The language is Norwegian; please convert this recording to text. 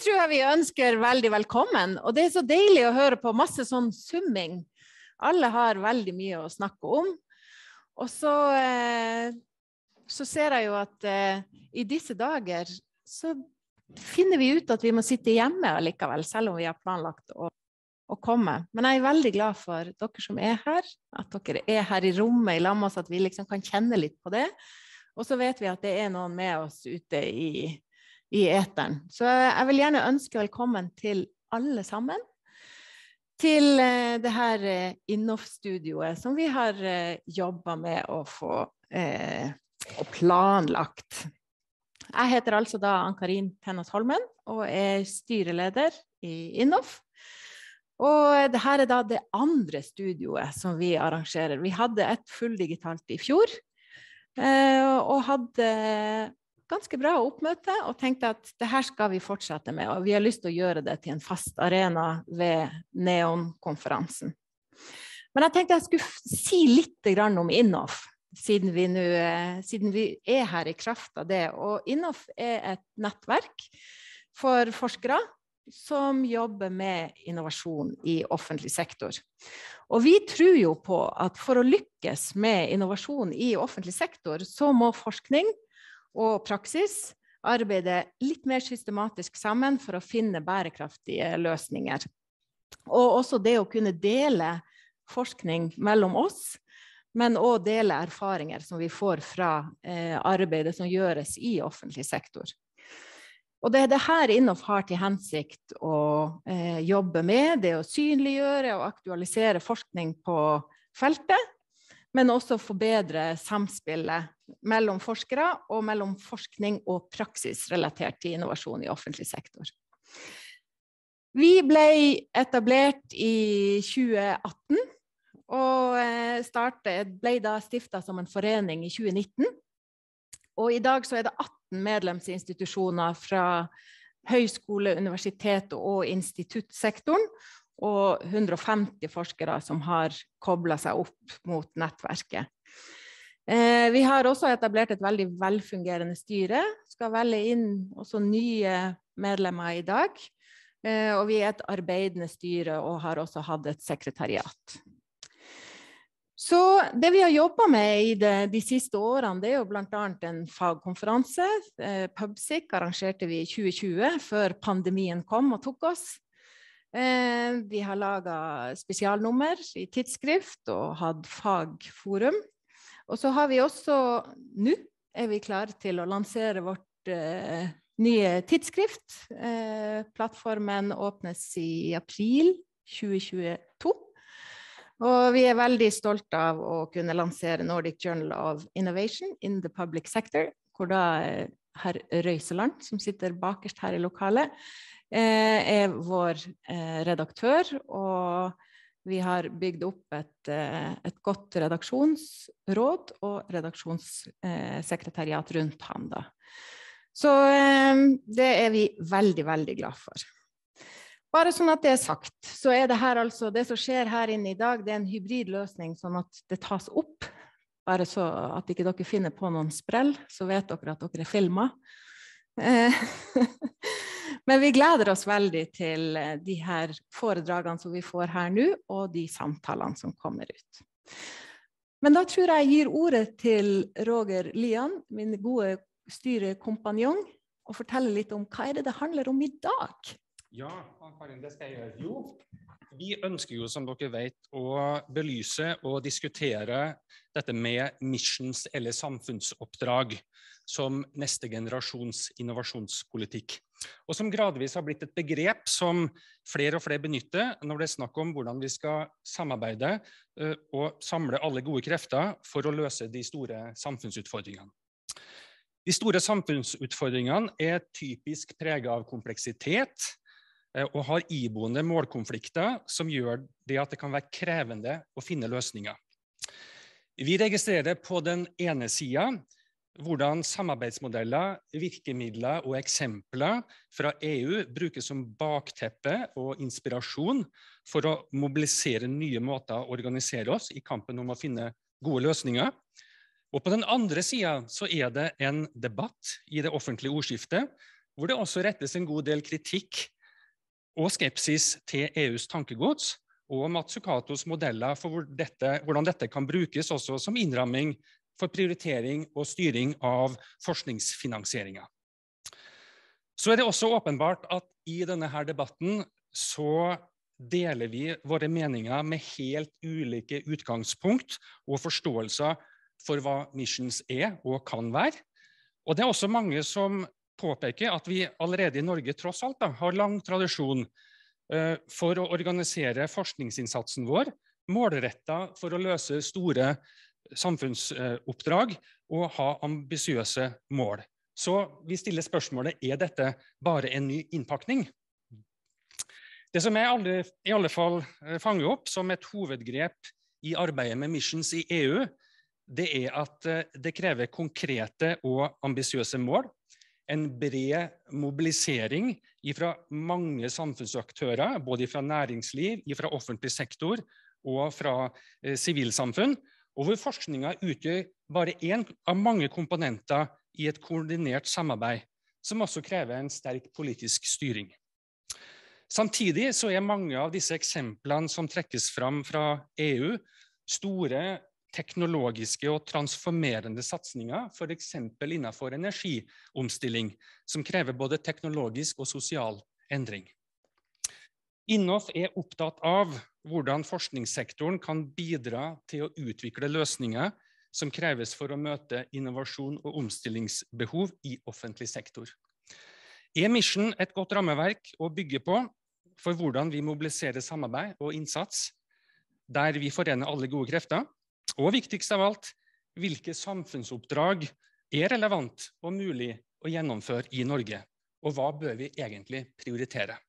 tror jeg vi ønsker veldig velkommen, og det så deilig å høre på masse sånn summing. Alle har veldig mye å snakke om, og så ser jeg jo at i disse dager så finner vi ut at vi må sitte hjemme allikevel, selv om vi har planlagt å komme. Men jeg veldig glad for dere som her, at dere her i rommet i lag med oss, at vi liksom kan kjenne litt på det. Og så vet vi at det noen med oss ute i eteren. Så jeg vil gjerne ønske velkommen til alle sammen, til det her Innoff-studioet som vi har jobbet med å få og planlagt. Jeg heter altså da Ann-Karin Tenås Holmen og styreleder i Innoff. Og det her da det andre studioet som vi arrangerer. Vi hadde et fulldigitalt i fjor, og hadde ganske bra oppmøte og tenkte at det her skal vi fortsette med, og vi har lyst til å gjøre det til en fast arena ved Neon-konferansen. Men jeg tenkte jeg skulle si litt om Innoff, siden vi her i kraft av det. Og Innoff et nettverk for forskere som jobber med innovasjon i offentlig sektor. Og vi tror jo på at for å lykkes med innovasjon i offentlig sektor, så må forskning og praksis arbeide litt mer systematisk sammen for å finne bærekraftige løsninger. Og også det å kunne dele forskning mellom oss, men også dele erfaringer som vi får fra arbeidet som gjøres i offentlig sektor. Og det det her Innoff har til hensikt å jobbe med, det å synliggjøre og aktualisere forskning på feltet, men også forbedre samspillet mellom forskere og mellom forskning og praksis relatert til innovasjon i offentlig sektor. Vi ble etablert i 2018, og ble da stiftet som en forening i 2019. Og i dag så det 18 medlemsinstitusjoner fra høyskole, universitet og instituttsektoren, og 150 forskere som har koblet seg opp mot nettverket. Vi har også etablert et veldig velfungerende styre, skal velge inn også nye medlemmer i dag, og vi et arbeidende styre og har også hatt et sekretariat. Så det vi har jobbet med i de siste årene, det jo blant annet en fagkonferanse. PubSIC arrangerte vi i 2020, før pandemien kom og tok oss. Vi har laget spesialnummer i tidsskrift og hatt fagforum. Og så har vi også, nå vi klare til å lansere vårt nye tidsskrift. Plattformen åpnes i april 2022. Og vi veldig stolte av å kunne lansere Nordic Journal of Innovation in the Public Sector, hvor da herr Røiseland, som sitter bakerst her i lokalet, vår redaktør, og vi har bygd opp et godt redaksjonsråd og redaksjonssekretariat rundt han da. Så det vi veldig, veldig glad for. Bare sånn at det sagt, så det her altså, det som skjer her inne i dag, det en hybridløsning sånn at det tas opp, bare så at ikke dere finner på noen sprell, så vet dere at dere filmet. Men vi gleder oss veldig til de her foredragene som vi får her nå, og de samtalene som kommer ut. Men da tror jeg gir ordet til Roger Lian, min gode styrekompanjong, og fortelle litt om hva det handler om i dag. Ja, Ann-Karin, det skal jeg gjøre. Jo, vi ønsker jo, som dere vet, å belyse og diskutere dette med missions eller samfunnsoppdrag som neste generasjons innovasjonspolitikk. Og som gradvis har blitt et begrep som flere og flere benytter når det snakk om hvordan vi skal samarbeide og samle alle gode krefter for å løse de store samfunnsutfordringene. De store samfunnsutfordringene typisk preget av kompleksitet, og har iboende målkonflikter som gjør det at det kan være krevende å finne løsninger. Vi registrerer på den ene siden hvordan samarbeidsmodeller, virkemidler og eksempler fra EU brukes som bakteppe og inspirasjon for å mobilisere nye måter å organisere oss i kampen om å finne gode løsninger. Og på den andre siden så det en debatt i det offentlige ordskiftet hvor det også rettes en god del kritikk og skepsis til EUs tankegods og Mazzucatos modeller for hvordan dette kan brukes også som innramming for prioritering og styring av forskningsfinansieringen. Så det også åpenbart at i denne her debatten så deler vi våre meninger med helt ulike utgangspunkt og forståelser for hva missions og kan være. Og det også mange som påpeker at vi allerede i Norge tross alt har lang tradisjon for å organisere forskningsinnsatsen vår, målrettet for å løse store samfunnsoppdrag og ha ambisiøse mål. Så vi stiller spørsmålet, dette bare en ny innpakning? Det som jeg i alle fall fanger opp som et hovedgrep i arbeidet med missions i EU, det at det krever konkrete og ambisiøse mål, en bred mobilisering fra mange samfunnsaktører, både fra næringsliv, fra offentlig sektor og fra sivilsamfunn, og hvor forskningen utgjør bare en av mange komponenter i et koordinert samarbeid, som også krever en sterk politisk styring. Samtidig så mange av disse eksemplene som trekkes fram fra EU, store teknologiske og transformerende satsninger, for eksempel innenfor energiomstilling, som krever både teknologisk og sosial endring. Innoff opptatt av hvordan forskningssektoren kan bidra til å utvikle løsninger som kreves for å møte innovasjon og omstillingsbehov i offentlig sektor. Mission et godt rammeverk å bygge på for hvordan vi mobiliserer samarbeid og innsats, der vi forener alle gode krefter, og viktigst av alt, hvilke samfunnsoppdrag relevant og mulig å gjennomføre i Norge, og hva bør vi egentlig prioritere?